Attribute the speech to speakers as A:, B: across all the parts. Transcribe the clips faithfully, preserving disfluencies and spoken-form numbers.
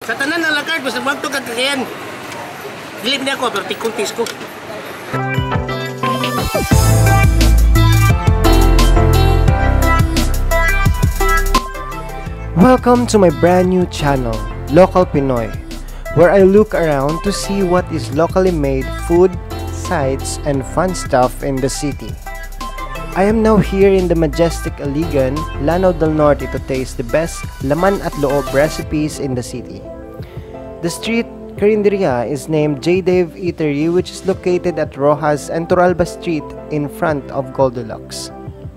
A: Sa tanan na lakad, basta magto kagkayan. Dilip niya ako, pero tikuntis ko.
B: Welcome to my brand new channel, Local Pinoy, where I look around to see what is locally made food, sights, and fun stuff in the city. I am now here in the majestic Iligan, Lanao del Norte to taste the best laman at loob recipes in the city. The street Carinderia is named J. Dave Eatery, which is located at Rojas and Turalba Street in front of Goldilocks.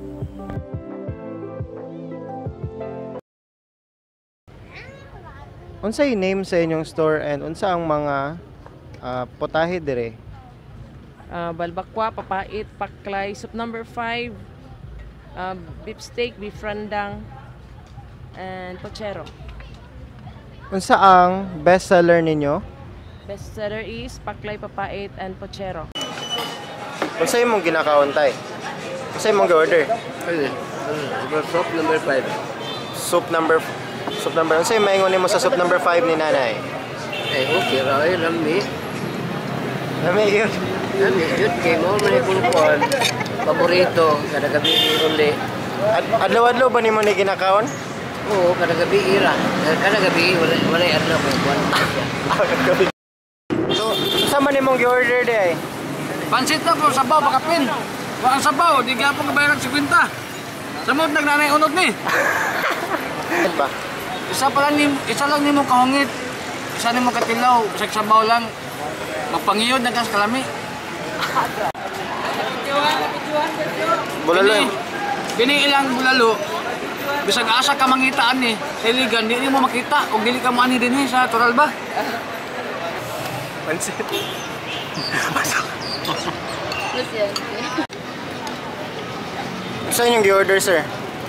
B: Unsa yung name sa inyong store and unsa ang mga uh, potahe dire?
C: Uh, balbakwa, papait, paklay, soup number five, uh, beef steak, beef rendang, and pochero.
B: Unsa ang best seller ninyo?
C: Best seller is paklay, papait, and pochero.
B: Unsa imong ginakaon tay? Unsa imong gi-order?
A: Soup number five.
B: Soup number Soup number. Unsa imong maingon nimo sa soup number five ni nanay?
A: Eh, okay ra ay lami.
B: Lami yun.
A: Lami yun kay mo man kung kuan. Paborito kada gabi uli.
B: Ad adlaw-adlaw ba nimo ni ginakaon?
A: Oo, kada gabi ira. Kada gabi wala wala adlaw ko kuan.
B: So, unsa man nimong gi-order day?
D: Pansit na po, sabaw, pakapin. Wa ang sabaw, di ka po kabayaran si Quinta. Samot nagnanay unod ni.
B: Ba?
D: Isa pa lang ni, isa lang nimo kahungit. Isa nimo katilaw, bisag sabaw lang. Magpangiyod na kas kalami.
B: Bulalo.
D: Bini ilang bulalo. Bisag asa ka mangitaan ni. Sa Iligan, di mo makita kung dili ka mo ani dinhi sa Turalba.
B: Pansit. Saan yung gi-order, sir?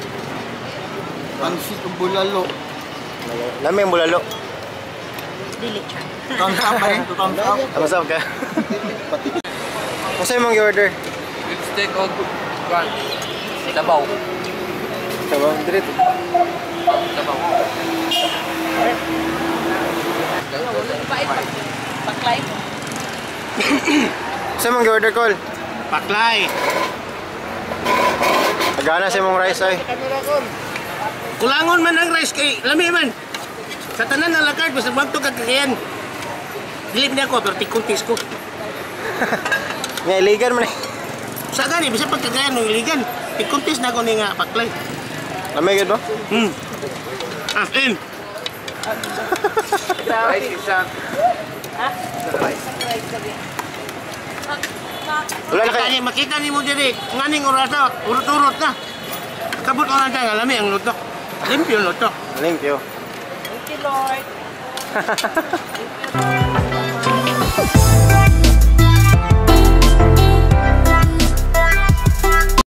E: Pansit ng bulalo.
B: Lami yung bulalo.
C: Dili try.
E: Thumbs up pa rin, thumbs up.
B: Thumbs up ka. Saan yung gi-order?
D: Beef steak o kuan. Sabaw.
B: Sabaw, dirito.
D: Sabaw.
C: Papait, paklay.
B: Saan yung gi-order, Col?
A: Paklay.
B: Agana sa mong rice ay.
A: Kulangon man ang rice kay lami man. Sa tanan na lakad, basta magto kagkayan. Dilip niya ako, pero tikuntis ko.
B: Nga Iligan man eh.
A: Sa gani, bisa pagkagayan ng Iligan. Tikuntis na ako ni nga paklay.
B: Lamay gud ba?
A: Hmm. Ah, in.
D: Rice isa.
B: Wala na kayo.
A: Makita, makita ni mo diri, nganing orata, urut-urut na. Kabut orang tayo, alami ang luto. Limpyo luto.
B: Limpyo.
C: Thank you, Lord.